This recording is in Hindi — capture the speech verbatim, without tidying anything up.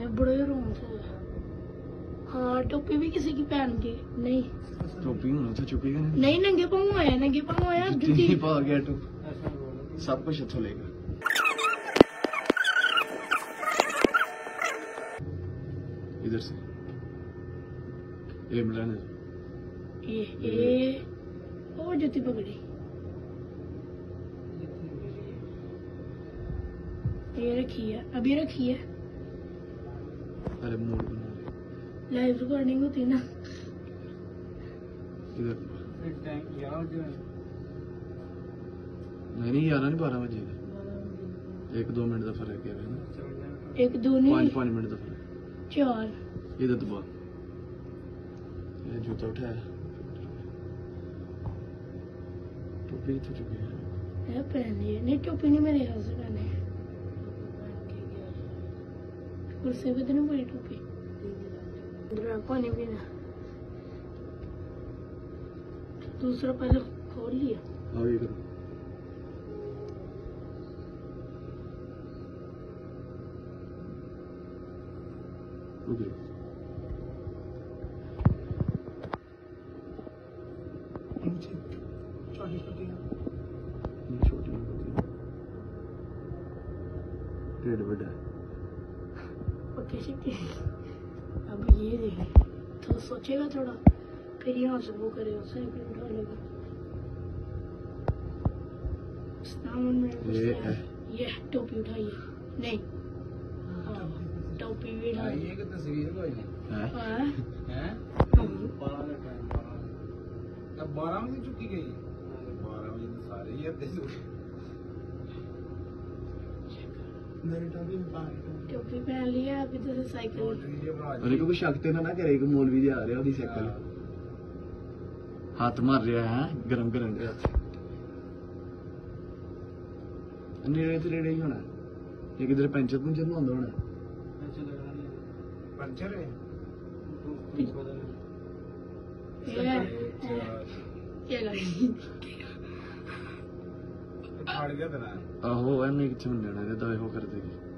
बड़े रोंस है। हाँ टोपी भी किसी की पहन के नहीं टोपी होना तो चुकेगा नहीं नहीं नंगे पाँव आया नंगे पाँव आया जूती पा गया तो सब कुछ अच्छा लेगा। इधर से ये मिलाने ये ये और जूती पकड़ी ये रखी है अभी रखी है। अरे मूड बना रहे लाइव रिकॉर्डिंग होती ना इधर नहीं नहीं ग्यारह नहीं बारह बजे एक दो मिनट का फर्क है ना एक दो नहीं पाँच पाँच मिनट का फर्क चार इधर तो बहुत ये जूता उठाया टोपी तो चुकी है है पहन लिए नहीं टोपी नहीं मेरे हाथ से पहने कुर्सी पे तो नहीं पड़ी टोपी पानी पीना दूसरा पहले खोल लिया आगे करो रुक जाओ छोटी छोटी छोटी डेढ़ बड़ा पक्के शिक्के अब ये देखे तो सोचेगा थोड़ा फिर यहाँ से वो करेगा साइकिल उठा लेगा सामान में ये है ये टोपी उठाइए नहीं हाँ टोपी भी उठाइए ये कितने तस्वीर कोई है हाँ हैं बारह का टाइम बारह अब बारह बजे चुकी गई बारह बजे तो सारे ही अपने मेरी टोपी टोपी पहन लिया अभी तो साइकिल अरे को शक ते ना ना करे कि मौलवी जी आ रहा ओदी साइकिल हाथ मार रहा है गरम गरम के हाथ नेड़े ते नेड़े ही होना एक इधर पंचर पंचर ना होना पंचर है ये क्या लगी फाड़ गया था ना आहो एने किथे बनना है दवाई हो कर देगी